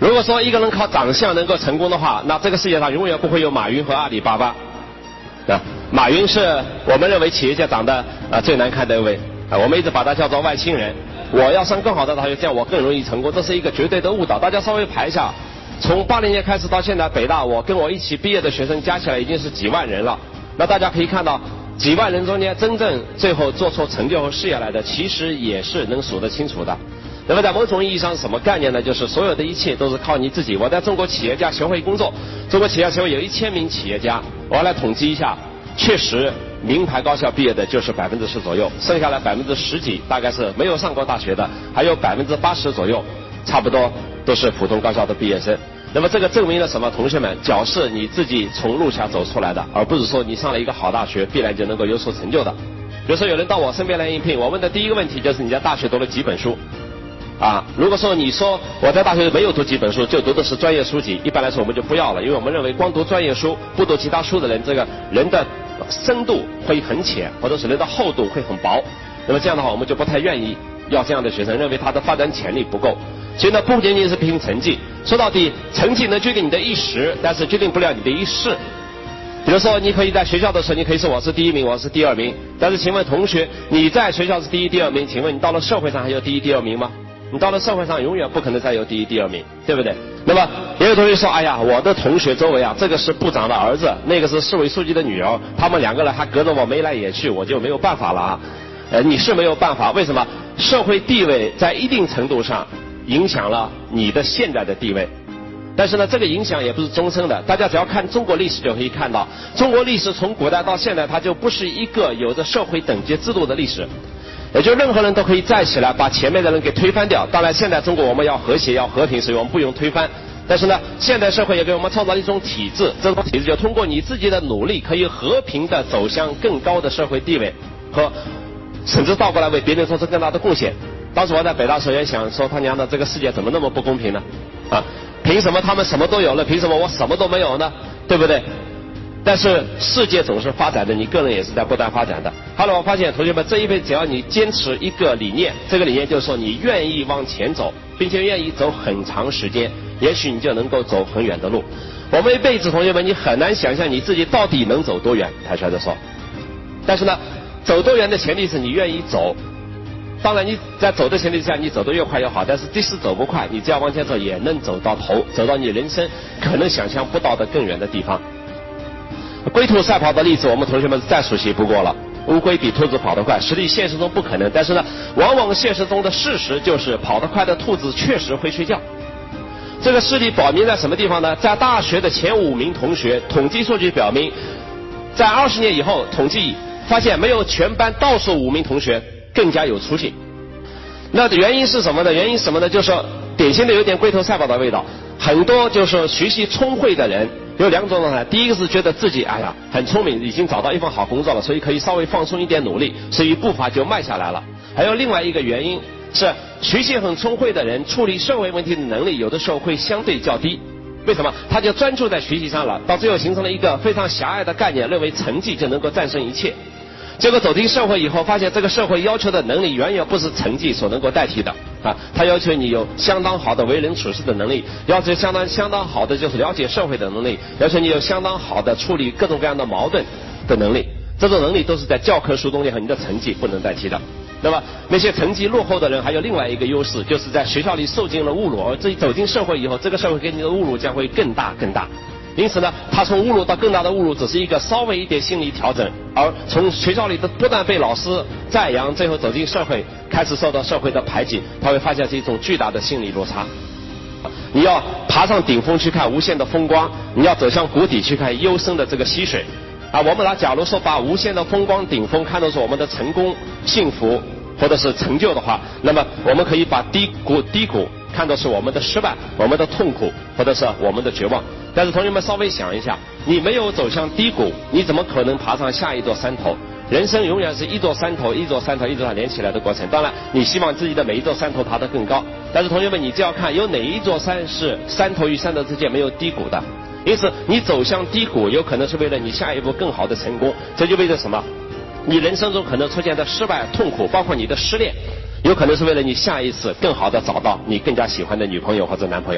如果说一个人靠长相能够成功的话，那这个世界上永远不会有马云和阿里巴巴。马云是我们认为企业界长得最难看的一位，我们一直把他叫做外星人。我要上更好的大学，这样我更容易成功，这是一个绝对的误导。大家稍微排一下，从80年开始到现在，北大我跟我一起毕业的学生加起来已经是几万人了。那大家可以看到，几万人中间真正最后做出成就和事业来的，其实也是能数得清楚的。那么在某种意义上是什么概念呢？就是所有的一切都是靠你自己。我在中国企业家协会工作，中国企业家协会有1000名企业家，我要来统计一下，确实名牌高校毕业的就是10%左右，剩下来10%几大概是没有上过大学的，还有80%左右，差不多都是普通高校的毕业生。那么这个证明了什么？同学们，脚是你自己从路下走出来的，而不是说你上了一个好大学必然就能够有所成就的。比如说有人到我身边来应聘，我问的第一个问题就是你在大学读了几本书？如果说你说我在大学没有读几本书，就读的是专业书籍，一般来说我们就不要了，因为我们认为光读专业书不读其他书的人，这个人的深度会很浅，或者是人的厚度会很薄。那么这样的话，我们就不太愿意要这样的学生，认为他的发展潜力不够。所以呢，不仅仅是凭成绩，说到底，成绩能决定你的一时，但是决定不了你的一世。比如说，你可以在学校的时候，你可以说我是第1名，我是第2名，但是请问同学，你在学校是第1、第2名，请问你到了社会上还有第1、第2名吗？你到了社会上永远不可能再有第1、第2名，对不对？那么也有同学说，哎呀，我的同学周围这个是部长的儿子，那个是市委书记的女儿，他们2个人还隔着我眉来眼去，我就没有办法了你是没有办法，为什么？社会地位在一定程度上影响了你的现在的地位，但是呢，这个影响也不是终身的。大家只要看中国历史就可以看到，中国历史从古代到现在，它就不是一个有着社会等级制度的历史。也就任何人都可以站起来把前面的人给推翻掉。当然现在中国我们要和谐要和平，所以我们不用推翻。但是呢，现代社会也给我们创造了一种体制，这种体制就通过你自己的努力可以和平的走向更高的社会地位，和甚至倒过来为别人做出更大的贡献。当时我在北大时候也想说，他娘的这个世界怎么那么不公平呢？凭什么他们什么都有了，凭什么我什么都没有呢？对不对？但是世界总是发展的，你个人也是在不断发展的。好了，我发现同学们这一辈子只要你坚持一个理念，这个理念就是说你愿意往前走，并且愿意走很长时间，也许你就能够走很远的路。我们一辈子同学们，你很难想象你自己到底能走多远，坦率地说。但是呢，走多远的前提是你愿意走。当然你在走的前提下，你走得越快越好，但是即使走不快，你只要往前走也能走到头，走到你人生可能想象不到的更远的地方。龟兔赛跑的例子我们同学们再熟悉不过了，乌龟比兔子跑得快，实际现实中不可能，但是呢，往往现实中的事实就是跑得快的兔子确实会睡觉。这个事例表明在什么地方呢？在大学的前5名同学，统计数据表明，在20年以后统计发现没有全班倒数5名同学更加有出息。那原因是什么呢？原因什么呢？就是典型的有点龟兔赛跑的味道。很多就是学习聪慧的人有2种状态，第一个是觉得自己很聪明，已经找到一份好工作了，所以可以稍微放松一点努力，所以步伐就慢下来了。还有另外一个原因是学习很聪慧的人处理社会问题的能力有的时候会相对较低。为什么？他就专注在学习上了，到最后形成了一个非常狭隘的概念，认为成绩就能够战胜一切。结果走进社会以后，发现这个社会要求的能力远远不是成绩所能够代替的他要求你有相当好的为人处事的能力，要求相当好的就是了解社会的能力，要求你有相当好的处理各种各样的矛盾的能力。这种能力都是在教科书中间和你的成绩不能代替的。那么那些成绩落后的人还有另外一个优势，就是在学校里受尽了侮辱，而自己走进社会以后，这个社会给你的侮辱将会更大更大。因此呢，他从侮辱到更大的侮辱只是一个稍微一点心理调整，而从学校里的不断被老师赞扬，最后走进社会开始受到社会的排挤，他会发现是一种巨大的心理落差。你要爬上顶峰去看无限的风光，你要走向谷底去看幽深的这个溪水我们假如说把无限的风光顶峰看作是我们的成功幸福或者是成就的话，那么我们可以把低谷看作是我们的失败，我们的痛苦，或者是我们的绝望。但是同学们稍微想一下，你没有走向低谷，你怎么可能爬上下一座山头？人生永远是一座山头一座山头一座山连起来的过程。当然你希望自己的每一座山头爬得更高，但是同学们你只要看有哪一座山是山头与山头之间没有低谷的。因此你走向低谷有可能是为了你下一步更好的成功，这就为了什么？你人生中可能出现的失败痛苦，包括你的失恋，有可能是为了你下一次更好的找到你更加喜欢的女朋友或者男朋友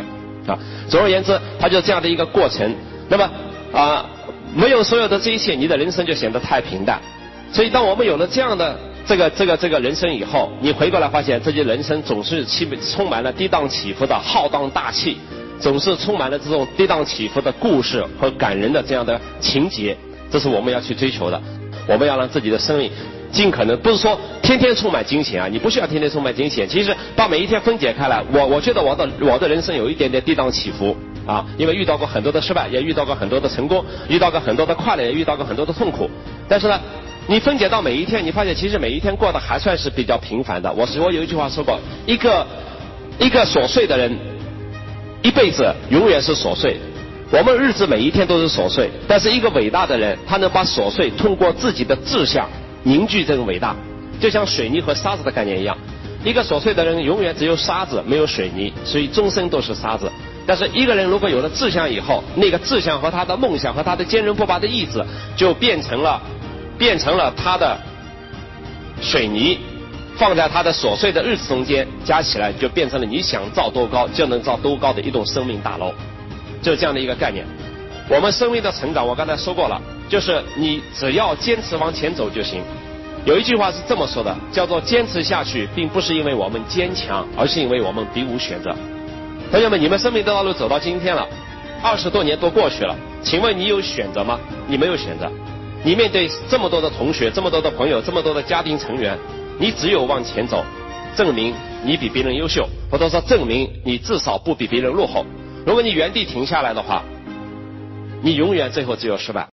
总而言之，它就这样的一个过程。那么没有所有的这一切，你的人生就显得太平淡。所以当我们有了这样的这个人生以后，你回过来发现自己人生总是充满了跌宕起伏的浩荡大气，总是充满了这种跌宕起伏的故事和感人的这样的情节，这是我们要去追求的。我们要让自己的生命尽可能，不是说天天充满惊险啊，你不需要天天充满惊险，其实把每一天分解开来，我觉得我的人生有一点点跌宕起伏啊，因为遇到过很多的失败，也遇到过很多的成功，遇到过很多的快乐，也遇到过很多的痛苦，但是呢，你分解到每一天，你发现其实每一天过得还算是比较平凡的。我有一句话说过，一个琐碎的人，一辈子永远是琐碎。我们日子每一天都是琐碎，但是一个伟大的人，他能把琐碎通过自己的志向凝聚这个伟大，就像水泥和沙子的概念一样。一个琐碎的人永远只有沙子没有水泥，所以终身都是沙子。但是一个人如果有了志向以后，那个志向和他的梦想和他的坚韧不拔的意志，就变成了他的水泥，放在他的琐碎的日子中间，加起来就变成了你想造多高就能造多高的一栋生命大楼，就是这样的一个概念。我们生命的成长，我刚才说过了，就是你只要坚持往前走就行。有一句话是这么说的，叫做坚持下去，并不是因为我们坚强，而是因为我们别无选择。朋友们，你们生命的道路走到今天了，20多年都过去了，请问你有选择吗？你没有选择。你面对这么多的同学，这么多的朋友，这么多的家庭成员，你只有往前走，证明你比别人优秀，或者说证明你至少不比别人落后。如果你原地停下来的话，你永远最后只有失败。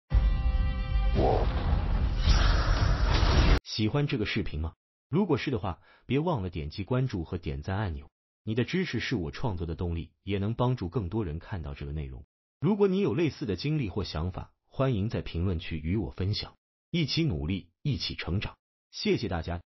喜欢这个视频吗？如果是的话，别忘了点击关注和点赞按钮。你的支持是我创作的动力，也能帮助更多人看到这个内容。如果你有类似的经历或想法，欢迎在评论区与我分享，一起努力，一起成长。谢谢大家。